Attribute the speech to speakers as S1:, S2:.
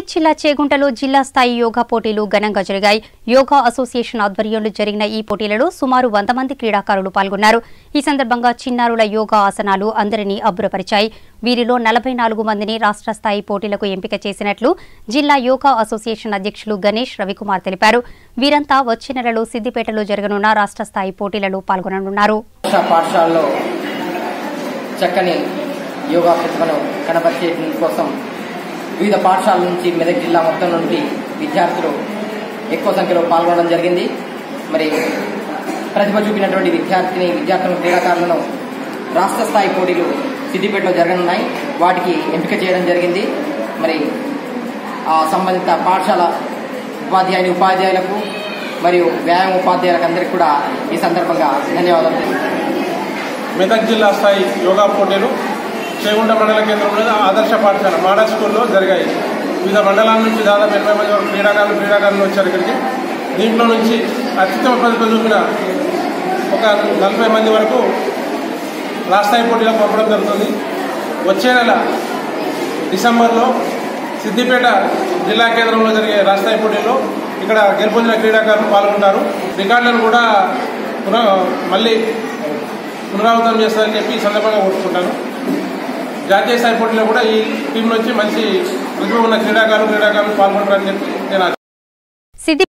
S1: మెదక్ జిల్లా చేగుంటలో జిల్లా స్థాయి యోగా పోటీలు ఘనంగా జరిగాయి. యోగా అసోసియేషన్ ఆధ్వర్యంలో జరిగిన ఈ పోటీలలో సుమారు 100 మంది క్రీడాకారులు పాల్గొన్నారు. ఈ సందర్భంగా చిన్నారుల యోగా ఆసనాలు అందరినీ అబ్బురపరిచాయి. వీరిలో 44 మందిని రాష్ట్ర స్థాయి పోటీలకు ఎంపిక చేసినట్లు జిల్లా యోగా అసోసియేషన్ అధ్యక్షులు గణేష్ రవికుమార్ తెలిపారు. వీరంతా వచ్చే నెలలో సిద్దిపేటలో జరగనున్న రాష్ట్ర స్థాయి పోటీలలో పాల్గొననున్నారు.
S2: చక్కని యోగా ప్రతిభను కనబరిచే కోసం వివిధ పాఠశాలల నుంచి మెదక్ జిల్లా మొత్తం నుండి విద్యార్థులు ఎక్కువ సంఖ్యలో పాల్గొనడం జరిగింది. మరి ప్రతిభ చూపినటువంటి విద్యార్థులను క్రీడాకారులను రాష్ట్ర స్థాయి పోటీలు సిద్దిపేటలో జరగనున్నాయి. వాటికి ఎంపిక చేయడం జరిగింది. మరి ఆ సంబంధిత పాఠశాల ఉపాధ్యాయులకు మరియు వ్యాయామ ఉపాధ్యాయులకు అందరికీ కూడా ఈ సందర్భంగా ధన్యవాదాలు.
S3: మెదక్ జిల్లా స్థాయి యోగా పోటీలు చేగుంట మండల కేంద్రంలో ఆదర్శ పాఠశాల మోడల్ స్కూల్లో జరిగాయి. వివిధ మండలాల నుంచి దాదాపు 80 మంది వరకు క్రీడాకారులు వచ్చారు ఇక్కడికి. దీంట్లో నుంచి అత్యుత్తమ ప్రతిభ చూపిన ఒక 40 మంది వరకు రాష్ట్రస్థాయి పోటీలకు పంపడం జరుగుతుంది. వచ్చే నెల డిసెంబర్లో సిద్దిపేట జిల్లా కేంద్రంలో జరిగే రాష్ట్రస్థాయి పోటీల్లో ఇక్కడ గెలుపొందిన క్రీడాకారులు పాల్గొంటారు. రికార్డులను కూడా మళ్ళీ పునరావృతం చేస్తారని చెప్పి ఈ సందర్భంగా కోరుకుంటాను. జాతీయ స్థాయి పోటీలో కూడా ఈ టీం నుంచి మంచి ప్రతిభ ఉన్న క్రీడాకారులు పాల్గొంటారని చెప్పి నేను